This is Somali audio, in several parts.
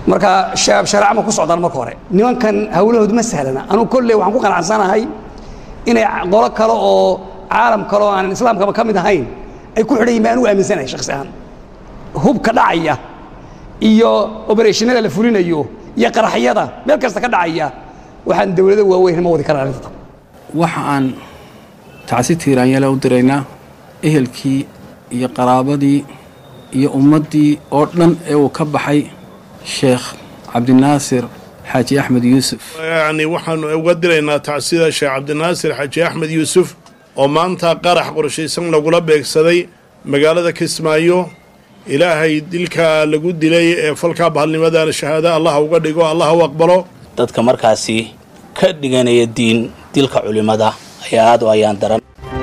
marka sharac ma ku socdaan marka hore nimankan hawlahoodu ma sahlana anu kulli waxaan ku qanacsanahay inay qolo kale oo caalam kale oo aan islaamka ka mid ahayn ay ku xidhan yihiin uu aaminsanahay shakhsi ahaan hubka dhacaya iyo operationada la fulinayo iyo qaraxyada meel kasta ka dhacaya waxaan dawladda waaweyn ma wadi karaan inta waxa aan taasi tiiraanyada u direynaa ehelkii iyo qaraabadii iyo ummadii oo dhan ee uu ka baxay sheekh cabdinaasir xaaji axmed yuusuf yani waxaan uga direynaa tacsida sheekh cabdinaasir xaaji axmed yuusuf oo maanta qarax qorshaysan lagula beegsaday magaalada Kismaayo ilaahay dilka lagu dilay ee falka bahalnimada shahaada Allah uga dhigo Allah u aqbalo dadka markaasi ka dhiganaya diin dilka culimada ayaa aad u ayaan daran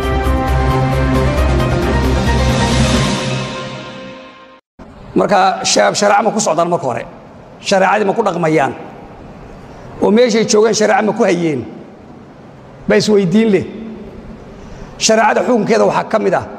marka sharac ma ku socdaan marka hore sharacadi ma ku dhaqmayaan oo meeshay joogan sharac ma ku hayeen bas weydiin leh sharacada xukunkeeda waxa kamid ah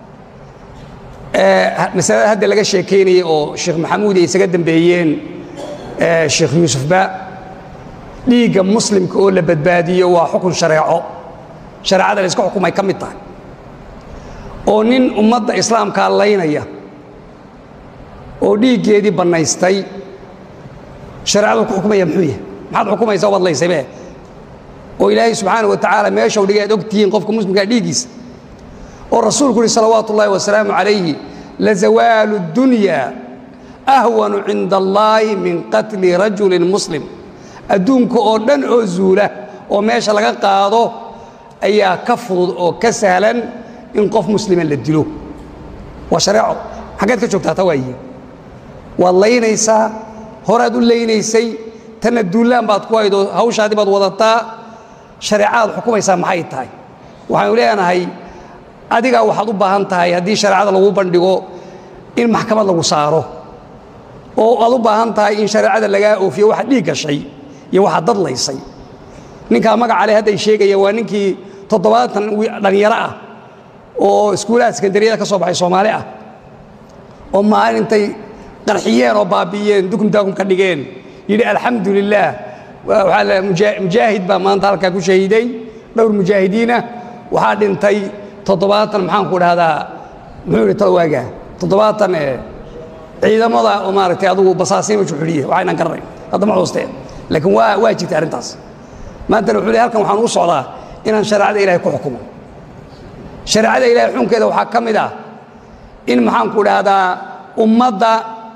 مثلا هذا اللي قال كيني أو الشيخ محمود يسقدم بيين الشيخ يوسف با ليجا مسلم كأول بدبادية وحكم شريعة هذا اللي يسقى حكومة كم يطلع ونين أمة الإسلام كاللينا يا وليجا دي بنايستي شريعة الحكومة يمحويه ما حد حكومة يسوى الله يسميه وإلهي سبحانه وتعالى ما يشوا ليجا دكتين قفكم مسلم قال ليجيس والرسول كل صلوات الله وسلام عليه لزوال الدنيا أهون عند الله من قتل رجل مسلم أدونك أردن عزولة وماشى لك قاضو أي كفر أو كسهلا إن قف مسلما للدلو وشرعه حاجات كشوف تتويه والله ينسى هرادو اللي ينسي تندولان بعد كوايدو هوش هذه بعد وضعتها شريعة الحكومة يسامحيتها وحيقولي أنا هاي adiga waxaad u baahan tahay hadii shariicada lagu bandhigo in maxkamad lagu saaro oo aad u baahan tahay in shariicada laga oofiyo waxa dhiig gashay iyo waxa dad laysay ninka magaca leh haday sheegaya waa ninkii 70 dhalinyaro ah oo iskuulaha sekondariyada ka soo baxay Soomaali ah oo maalintay qarxiyeen oo baabiyeen dukumtaakum ka dhigeen yiri alxamdulillah waxa mujaahid ba maanta halka ku shahiiday dhowr mujaahidiina waxa dhintay تضباطا محن كود هذا محور تواجه تضباطا عيدا مضى ومارتي أضو بصاصين وشحرية وعينا نكرر هذا ما وصلت لكن واجب تعرنتاس ما أنت لو حولي هالكم وحنوص على إن شرع إلهي كحكم شرع إلهي حكم كذا وحكم ده إن محن كود هذا أمضى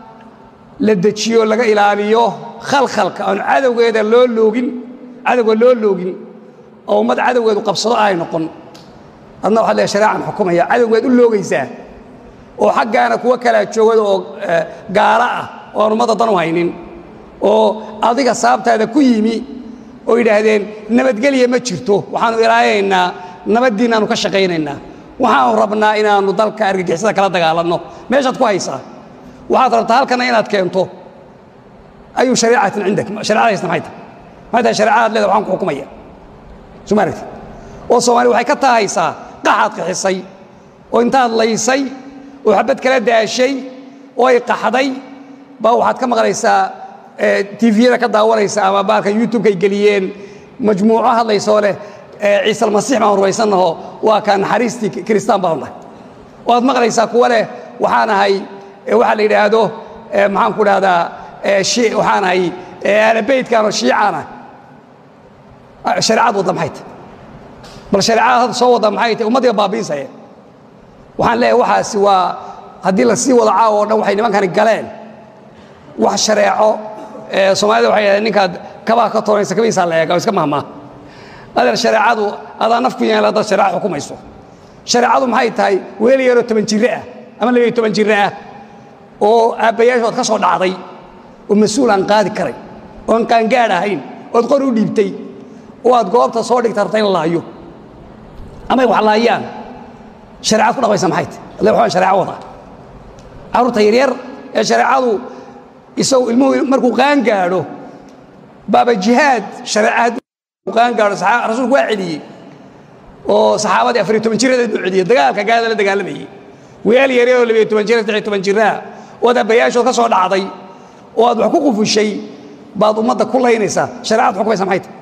للدشيو لقى إلهيو خلق أن عدو كذا لولوجين عدو لولوجين أو مد عدو كذا قبصة أي نقن أنا وحلا شريعة حكومية عدو يقول له جيسا وحق أنا كوكلة شغل وقارة ورمضة ضنوهينين وأضيق الصابت هذا كيمي وإلى هذين نبت قليه ما تشرتوه وحنو إراينا نبت دينا نكشقيننا وحنو ربنا إنا نضل كارج جسدا كلا دجالنا ماشت كويسة وحضرت هالكنا إنا تكينتو أي شريعة عندك شريعة يسمعها هذا شريعة لذا وحنو حكومية شو مارك وصومالي وحي كتاهيسا قحط قحصي وانتاد ليسي وحبت كلا داشي وي قحدي با waxaad ka maqlaysaa TV-da ka daawanaysa ama baalka YouTube-ka galiyeen majmuuco hadlayso leh Ciise al-Masiix ma ruwaysanaho waa kan xariisti Kristaan badan waad maqlaysaa kuwa leh waxaan ahay waxa la yiraahdo maxaan ku dhahdaa shay waxaan ahay ala beedkan oo shiicana shariicadu damxayt bal shariicada soo wada maxay tahay ummadda baabiisay waxaan leeyahay waxa si waa hadii la sii wada caawo dhan waxay nimankan galeen wax shariico Soomaalida waxay ninka kaba ka toonaysa kabiisa la eego iska mahma adeer shariicadu adaa nafku yeelay dad shariico xukumayso shariicadu maxay tahay weel yar oo 10 jir ah ama 12 jir ah oo aabayaashood ka soo dhacday oo mas'uul aan qaadi karay oo aan qaan gaar ahayn oo qor u dhiibtay oo aad goobta soo dhigtartay laayo أما يوحى أيام شريعة كلها بيسمى حيت الله يوحى شريعة وضع عروض تيرير شريعة يسوي مركو قان قالوا باب الجهاد شريعة قان قالوا رسول واعدي وصحابة أفريتو من شريعة الدعية دقال كقال لا دقال بي ويالي يريو اللي بيتو من شريعة من شريعة وده بياشو كسر العضي oo aad wax ku qufushay baad ummadda ku laynaysaa shareecad xukumaysa maxay tahay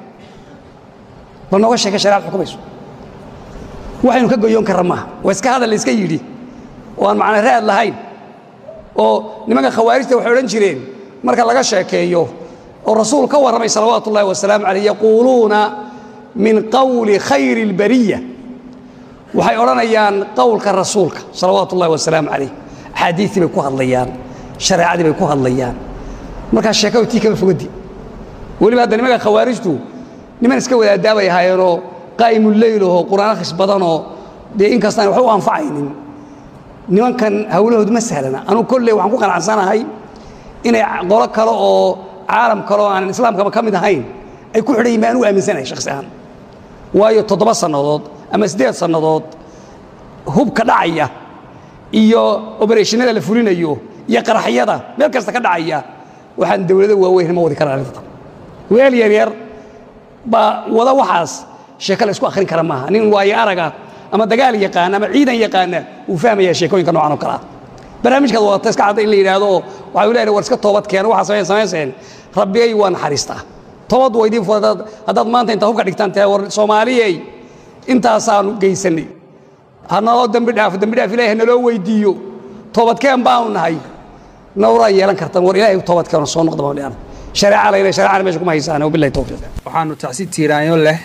bal nooga sheega shareecad xukumayso waxaynu ka goyoon karra maaha waa iska hadal la iska yidhi oo aan macna raad lahayn oo nimanka khawaarijta waxay odhan jireen marka laga sheekeeyo oo rasuul ka warramay salawaatu ullahi wasalaamu calayh yaquuluuna min qawli khayri اlbariya waxay odhanayaan qowlka rasuulka salawaatu ullahi wasalaamu calayh axaadiistii bay ku hadlayaan shareecadii bay ku hadlayaan markaa sheekadu tii kama fogadi weliba hadda nimanka khawaarijtu niman iska wadaadaabay ahaayeenoo qaa'imuleylaho qur'aan akhris badanoo dee inkastaan wax u anfacaynin nimankan hawlahoodu ma sahlana anugu kolley waxaan ku qanacsanahay inay qolo kale oo caalam kale oo aanan islaamkaba ka mid ahayn ay ku xidhan yihiin baan u aaminsanahay shakhsi ahaan waayo 7 sannadood ama 8 sannadood hubka dhacaya iyo operationnada la fulinayo iyo qaraxyada meel kasta ka dhacaya waxaan dawladda waaweyn ma wadi karaan arrinta weel yar baa wada waxaas sheeko la isku akhrin kara maaha nin waayo araga ama dagaal yaqaan ama ciidan yaqaana uu fahmaya sheekooyinka noocan oo kale ah barnaamijkaad wadata iska cadda in la yidhaahdo waxay leedahay war iska toobad keena waxaa samayseen rabbigay waa naxariistaa toobad waa idiin fudud haddaad maanta intaa hubka dhigtaan tahay war soomaaliyey intaasaanu geysanay hanaloo dambi dhaaf ilaahay hanaloo weydiiyo toobadkeen baanu nahay nawraa yeelan kartan war ilaahay toobadkeena soo noqda baan leeyahay shareeca layna shareecana meesha kuma haysaan wabillahi tawfiiq waxaanu tacsi tiiraanyo leh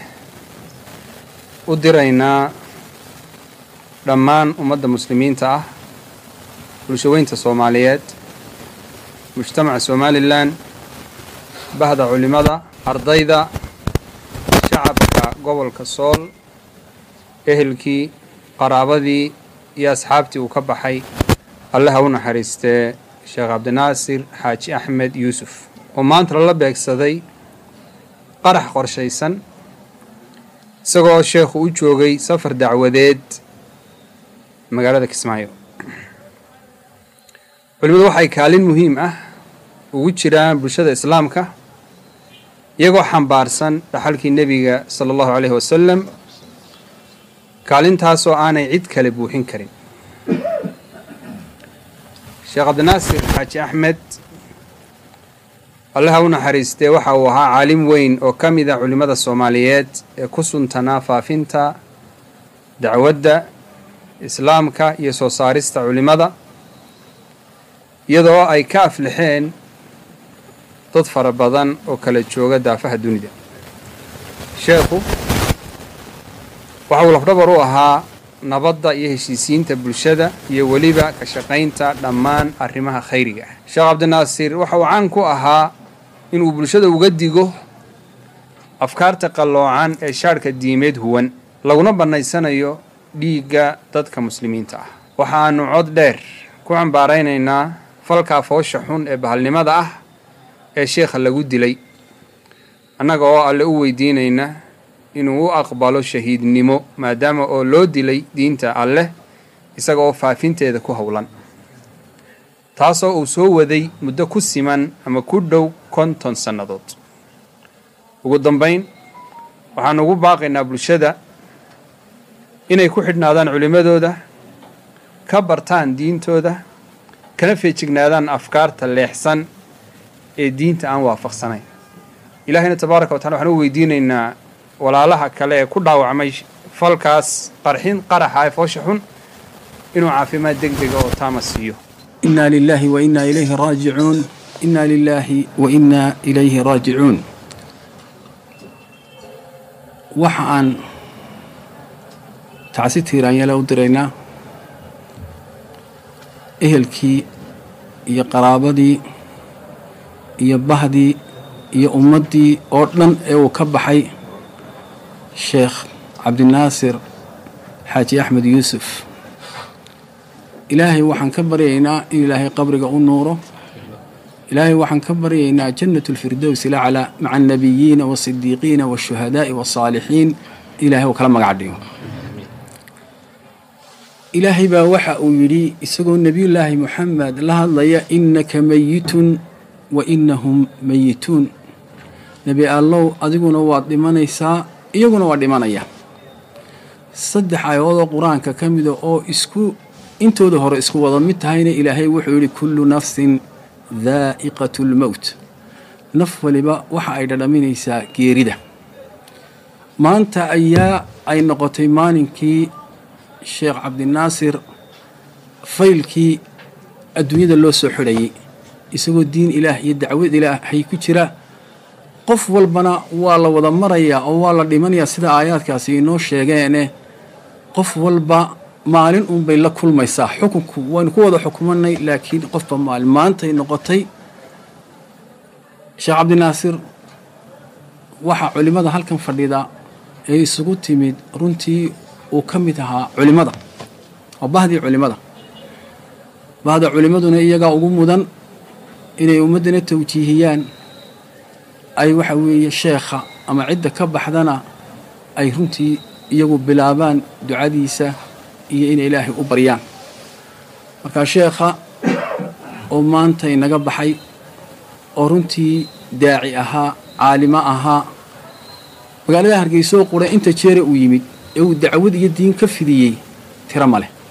u diraynaa dhammaan ummadda muslimiinta ah bulshaweynta Soomaaliyeed mujtamaca Somaliland bahda culimada ardayda shacabka gobolka Sool ehelkii qaraabadii iyo asxaabtii uu ka baxay Allah ha u naxariistee Sheekh Cabdinaasir Xaaji Axmed Yuusuf oo maanta la beegsaday qarax qorshaysan isagoo sheekhu u joogay safar dacwadeed magaalada Kismaayo culimadu waxay kaalin muhiim ah ugu jiraan bulshada islaamka iyagoo xambaarsan dhaxalkii nebiga sallallahu alayhi wasallam kaalintaasoo aanay cid kale buuxin karin Sheekh Cabdinaasir Xaaji Axmed Allah ha u naxariistee waxa uu ahaa caalim weyn oo ka mid ah culimada Soomaaliyeed ee ku suntanaa faafinta dacwadda islaamka iyo soo saarista culimada iyadoo ay ka aflixeen dad fara badan oo kala jooga daafaha dunida sheekhu waxa uu lafdhabar u ahaa nabadda iyo heshiisiinta bulshada iyo weliba ka shaqaynta dhammaan arrimaha khayriga ah Sheekh Cabdinaasir waxa uu caan ku ahaa inuu bulshada uga digo afkaarta qalloocan ee shaarka diimeed huwan laguna banaysanayo dhiigga dadka muslimiinta ah waxaanu cod dheer ku cambaaraynaynaa falka foosha xun ee bahalnimada ah ee sheekha lagu dilay annaga oo alle u weydiinayna inuu u aqbalo shahiidnimo maadaama oo loo dilay diinta alle isaga oo faafinteeda ku howlan taasoo uu soo waday muddo ku siman ama ku dhow 50 sannadood ugu dambayn waxaan ugu baaqaynaa bulshada inay ku xidhnaadaan culimadooda ka bartaan diintooda kana feejignaadaan afkaarta leexsan ee diinta aan waafaqsanayn ilaahayna tabaaraka wa taala waxaan u weydiinaynaa walaalaha kale ee ku dhaawacmay falkaas qarxin qaraxa ee foosha xun inuu caafimaad degdeg oo taama siiyo إنا لله وإنا إليه راجعون إنا لله وإنا إليه راجعون وحان تعسي تيران يلو درينا إهلكي يا قرابدي يا بهدي يا أمدي أورلن أو كبحي شيخ عبد الناصر حاجي أحمد يوسف إلهي وحن كبرينا إلهي قبرك النور إلهي وحن كبرينا جنة الفردوس الأعلى مع النبيين والصديقين والشهداء والصالحين إلهي وكلام قاعدين إلهي باوحى ويري يسقون النبي الله محمد الله الله إنك ميت وإنهم ميتون نبي الله أدقون وعد من يسا يقون وعد من يا صدح آيات القرآن ككمل أو إسكو intooda hore isku wada mid tahayna ilaahay wuxuu yiri kullu nafsin daa'iqatu lmowt naf waliba waxa ay dhadhaminaysaa geerida maanta ayaa ay noqotay maalinkii sheekh cabdinaasir faylkii adduunyada loo soo xidhayay isagoo diin ilaah iyo dacwad ilaahay ku jira qof walbana waa la wada marayaa oo waa la dhimanayaa sida aayaadkaasi inoo sheegeene qof walba maalin unbay la kulmaysaa xukunku waynu ku wada xukumanay laakiin qofba maalin maantay noqotay sheekh cabdinaasir waxaa culimmada halkan fadhida ee isugu timid runtii uu ka mid ahaa culimmada oo bahdii culimmada bahda culimmaduna iyagaa ugu mudan inay ummaddana tawjiihiyaan ay waxa weeye sheekha ama cidda ka baxdana ay runtii iyagu bilaabaan ducadiisa iyo inay ilaahay u baryaan markaa sheekha oo maanta inaga baxay oo runtii daaci ahaa caalimo ahaa magaalada hargeysa oo qura inta jeere uu yimid ee uu dacwad iyo diin ka fidiyey tiro ma leh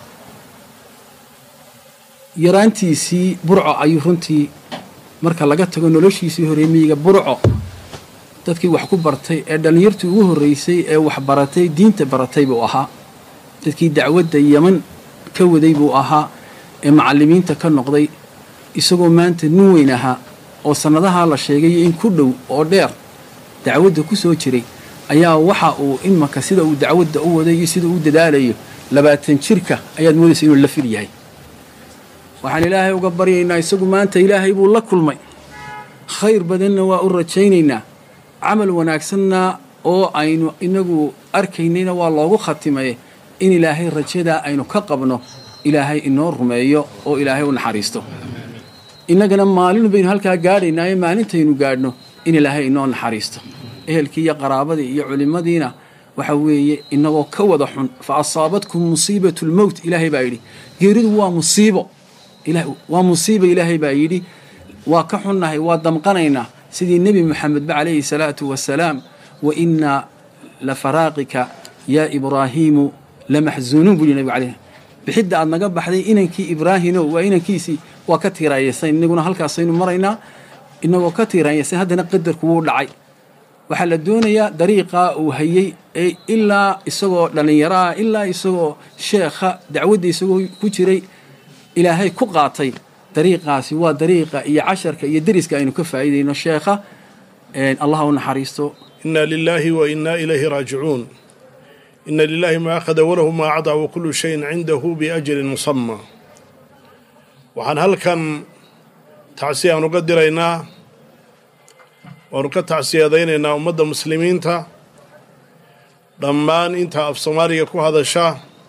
yaraantiisii burco ayuu runtii marka laga tago noloshiisii horey miyiga burco dadkii wax ku bartay ee dhallinyartii ugu horreysay ee wax baratay diinta baratay buu ahaa dadkii dacwadda yaman ka waday buu ahaa ee macallimiinta ka noqday isagoo maanta nin weyn ahaa oo sannadahaa la sheegay in ku dhow oo dheer dacwadda ku soo jiray ayaa waxa uu imanka sida uu dacwadda u waday iyo sida uu dadaalayo 20 jirka ayaad moodaysa inuu la fil yahay waxaan ilaahay uga baryaynaa isagu maanta ilaahay buu la kulmay khayr badanna waa u rajaynaynaa camal wanaagsanna oo aynu inagu arkaynayna waa loogu khatimay in ilaahay rajada aynu ka qabno ilaahay inoo rumeeyo oo ilaahay u naxariisto innagana maalin baynu halkaa gaadhaynaa maalintaynu gaadhno in ilaahay inoo naxariisto ehelkii iyo qaraabadii iyo culimadiina waxa weeye inagoo ka wada xun fa asaabatkum musiibatu lmowt ilaahay baa yidhi geeridu waa musiibo waa musiibo ilaahay baa yidhi waa ka xunnahay waa damqanaynaa sidii nebi moxamedba calayhi salaatu wasalaam wa innaa la faraaqika yaa ibraahiimu lamaxzuunuun buu yidhi nabigu calayhi bixidda aad naga baxday inankii ibraahino waa inankiisii waa ka tiiraayaysan inaguna halkaasaynu maraynaa inagoo ka tiiraayaysan haddana qadarku wuu dhacay waxaa la doonayaa dariiqaa uu hayey ee ilaa isagoo dhallinyaro ah ilaa isagoo sheekha dacwadda isagoo ku jiray ilaahay ku qaatay dariiqaasi waa dariiqa iyo casharka iyo deriska aynu ka faa'iidayno sheekha allah u naxariisto inna lillahi wa inna ilayhi raajicuun inna lillahi ma akhada walahu ma acdaa wa kullu shayin cindahu biajalin musamma waxaan halkan tacsiyan uga diraynaa waanu ka tacsiyadaynaynaa ummadda muslimiinta dhammaan inta af soomaaliga ku hadasha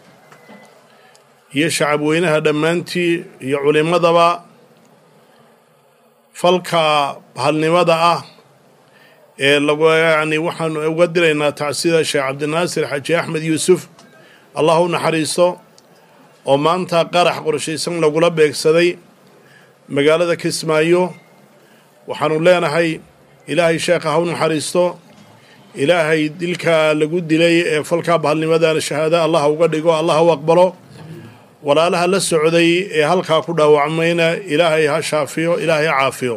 iyo shacab weynaha dhammaantii iyo culimmadaba falka bahalnimada ah ee waxaanu uga diraynaa tacsida sheekh cabdinaasir xaaji axmed yuusuf allah u naxariisto oo maanta qarax qorshaysan lagula beegsaday magaalada kismaayo waxaanu leenahay ilaahay sheekha ha u naxariisto ilaahay dilka lagu dilay ee falka bahalnimadana shahaada allah uga dhigo allah u aqbalo walaalaha la socday ee halkaa ku dhaawacmayna ilaahay ha shaafiyo ilaahay ha caafiyo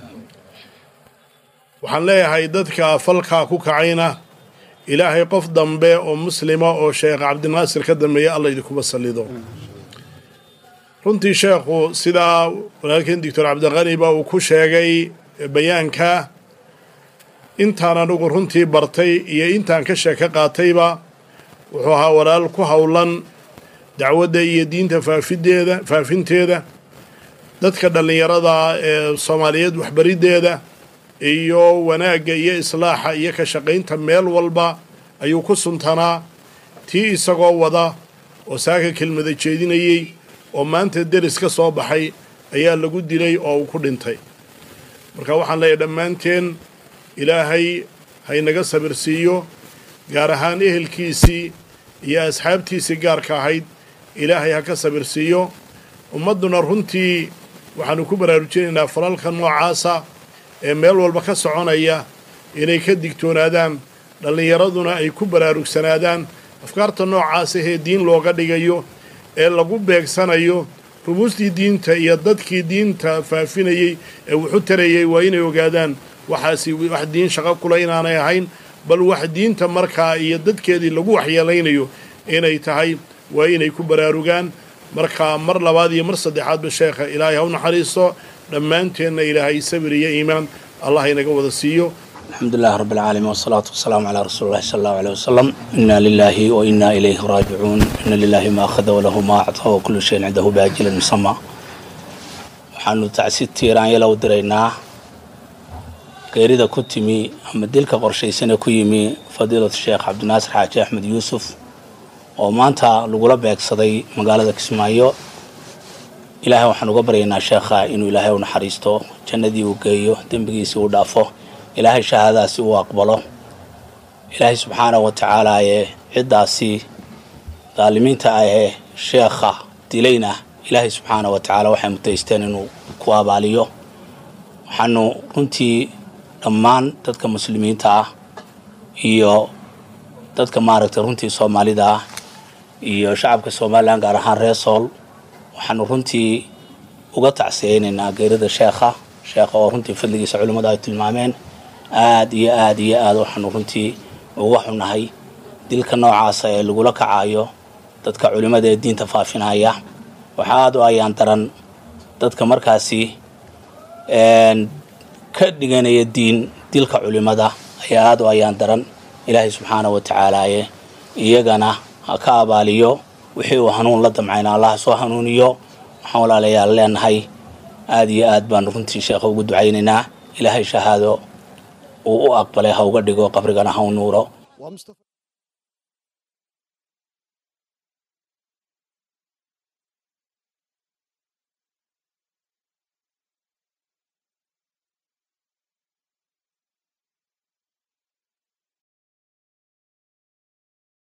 waxaan leeyahay dadka falkaa ku kacayna ilaahay qof dambe oo muslima oo sheekh cabdinaasir ka dambeeya alla idinkuba sallido runtii sheekhu sidaa walaalkeen doctor cabdiqaniba uu ku sheegay bayaanka intaan anugu runtii bartay iyo intaan ka sheeko qaatayba wuxuu ahaa walaal ku howlan dacwadda iyo diinta faafinteeda dadka dhallinyarada ee soomaaliyeed waxbariddeeda iyo wanaagga iyo islaaxa iyo ka shaqaynta meel walba ayuu ku suntanaa tii isagoo wada oo saaka kelmada jeedinayey oo maanta deris ka soo baxay ayaa lagu dilay oo uu ku dhintay marka waxaan leeyahay dhammaanteen ilaahay haynaga sabirsiiyo gaar ahaan ehelkiisii iyo asxaabtiisii gaarka ahayd ilaahay ha ka sabirsiiyo ummadduna runtii waxaanu ku baraarujinaynaa falalka noocaasa ee meel walba ka soconaya inay ka digtoonaadaan dhallinyaraduna ay ku baraarugsanaadaan afkaarta noocaas ahee diin looga dhigayo ee lagu beegsanayo rumuustii diinta iyo dadkii diinta faafinayey ee wuxu tarayey waa inay ogaadaan waxaasi wax diin shaqo kula inaanay ahayn bal wax diinta markaa iyo dadkeedii lagu waxyeelaynayo inay tahay waa inay ku baraarugaan markaa mar labaad iyo mar saddexaadba sheekha ilaahay ha u naxariisto dhammaanteenna ilaahay sabir iyo iimaan allah inaga wada siiyo. الحمد لله رب العالمين والصلاة والسلام على رسول الله صلى الله عليه وسلم. إنا لله وإنا إليه راجعون. إن لله ما أخذ وله ما أعطى وكل شيء عنده بأجل مسمى. وحنو تعسيد تيران يلو درينا غيرida ku timi ama dilka qorshaysan ku yimi fadiilada Sheekh Cabdinaasir Xaaji Axmed Yuusuf oo maanta lagula beegsaday magaalada Kismaayo. ilaahay waxaan uga baryaynaa sheekha inuu ilaahay u naxariisto, jannadii uu geeyo, dambigiisa uu dhaafo, ilaahay shahaadaasi uu aqbalo. ilaahay subxaanahu wa tacaala ee cidaasi daalimiinta ah ee sheekha dilayna ilaahay subxaanahu wa tacaala waxay mutaysteen inuu ku abaaliyo. waxaanu runtii dhammaan dadka muslimiinta ah iyo dadka maaragtay runtii Soomaalida ah iyo shacabka Soomaaliland gaar ahaan reer Sool waxaanu runtii uga tacsiyeynaynaa geerida sheekha oo runtii fadligiisa culimada ay tilmaameen aad iyo aad waxaanu runtii uga xunahay dilka noocaas ee lagula kacayo dadka culimada ee diinta faafinaya. waxa aad u ayaan daran dadka markaasi ka dhiganaya diin dilka culimada ayaa aad u ayaan daran. ilaahay subxaanahu wa tacaala iyagana ha ka abaaliyo wixii uu hanuun la damcayna allah soo hanuuniyo. waxaan walaalayaal leenahay aad iyo aad baan runtii sheekha ugu ducaynaynaa ilaahay shahaado uu u aqbalay ha uga dhigo qabrigana ha u nuuro.